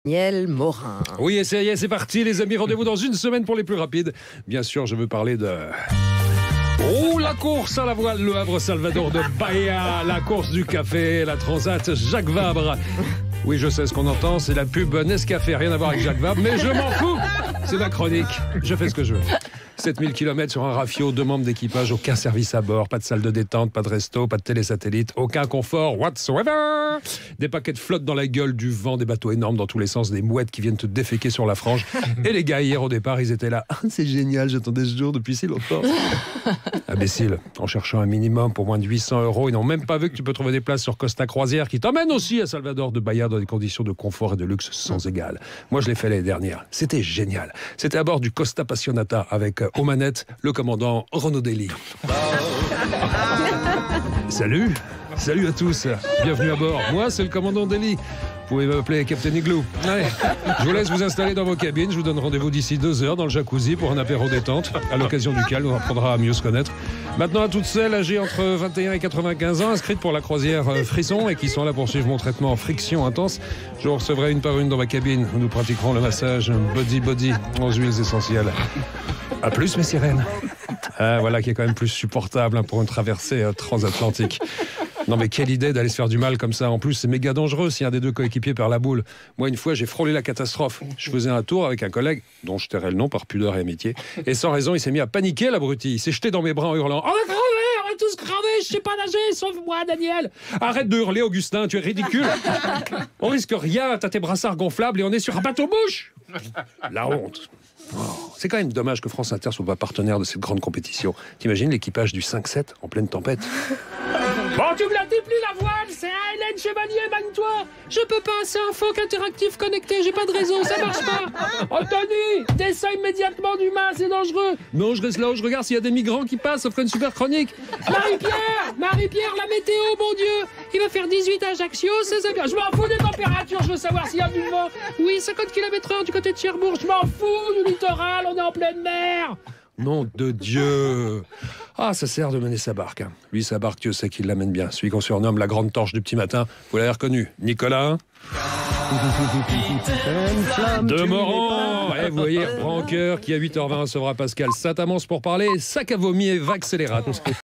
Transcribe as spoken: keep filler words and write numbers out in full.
Daniel Morin. Oui, et ça y est, c'est parti les amis, rendez-vous dans une semaine pour les plus rapides. Bien sûr, je veux parler de... Oh, la course à la voile, Le Havre-Salvador de Bahia, la course du café, la Transat Jacques Vabre. Oui, je sais ce qu'on entend, c'est la pub Nescafé, rien à voir avec Jacques Vabre, mais je m'en fous. C'est ma chronique, je fais ce que je veux. sept mille kilomètres sur un rafio, deux membres d'équipage, aucun service à bord, pas de salle de détente, pas de resto, pas de télé-satellite, aucun confort whatsoever. Des paquets de flotte dans la gueule, du vent, des bateaux énormes dans tous les sens, des mouettes qui viennent te déféquer sur la frange. Et les gars, hier au départ, ils étaient là. Ah, c'est génial, j'attendais ce jour depuis si longtemps. Imbécile, en cherchant un minimum pour moins de huit cents euros, ils n'ont même pas vu que tu peux trouver des places sur Costa Croisière qui t'emmène aussi à Salvador de Bahia dans des conditions de confort et de luxe sans égal. Moi, je l'ai fait l'année dernière. C'était génial. C'était à bord du Costa Passionata avec, euh, aux manettes, le commandant Renaud Dely. Salut, salut à tous. Bienvenue à bord. Moi, c'est le commandant Dely. Vous pouvez m'appeler Captain Igloo. Allez, je vous laisse vous installer dans vos cabines. Je vous donne rendez-vous d'ici deux heures dans le jacuzzi pour un apéro détente, à l'occasion duquel on apprendra à mieux se connaître. Maintenant, à toutes celles âgées entre vingt et un et quatre-vingt-quinze ans, inscrites pour la croisière Frisson et qui sont là pour suivre mon traitement friction intense, je vous recevrai une par une dans ma cabine où nous pratiquerons le massage body-body aux huiles essentielles. A plus, mes sirènes. Ah, voilà qui est quand même plus supportable hein, pour une traversée euh, transatlantique. Non mais quelle idée d'aller se faire du mal comme ça. En plus, c'est méga dangereux si un des deux coéquipiers perd la boule. Moi, une fois, j'ai frôlé la catastrophe. Je faisais un tour avec un collègue, dont je tairai le nom par pudeur et amitié. Et sans raison, il s'est mis à paniquer, l'abruti. Il s'est jeté dans mes bras en hurlant « On va crever, on va tous crever, je sais pas nager, sauve-moi, Daniel !» Arrête de hurler, Augustin, tu es ridicule. On risque rien, t'as tes brassards gonflables et on est sur un bateau-mouche. La honte. Oh, c'est quand même dommage que France Inter soit pas partenaire de cette grande compétition. T'imagines l'équipage du cinq sept en pleine tempête? Bon, tu me la dis plus la voile, c'est à Hélène Chevalier, magne-toi. Je peux pas, c'est un phoque interactif connecté, j'ai pas de réseau, ça marche pas. Anthony, descends immédiatement du mât, c'est dangereux. Non, je reste là où je regarde s'il y a des migrants qui passent, ça ferait une super chronique. Marie-Pierre, Marie-Pierre, la météo, mon Dieu. Il va faire dix-huit à Ajaccio, seize à... Je m'en fous des températures, je veux savoir s'il y a du vent. Oui, cinquante kilomètres heure du côté de Cherbourg, je m'en fous du littoral, on est en pleine mer. Nom de Dieu. Ah, ça sert de mener sa barque. Hein. Lui, sa barque, Dieu sait qu'il l'amène bien. Celui qu'on surnomme la grande torche du petit matin. Vous l'avez reconnu. Nicolas de Moran. Eh, vous voyez, Branqueur qui à huit heures vingt recevra Pascal Saint-Amance pour parler sac à vomi et vague scélérate.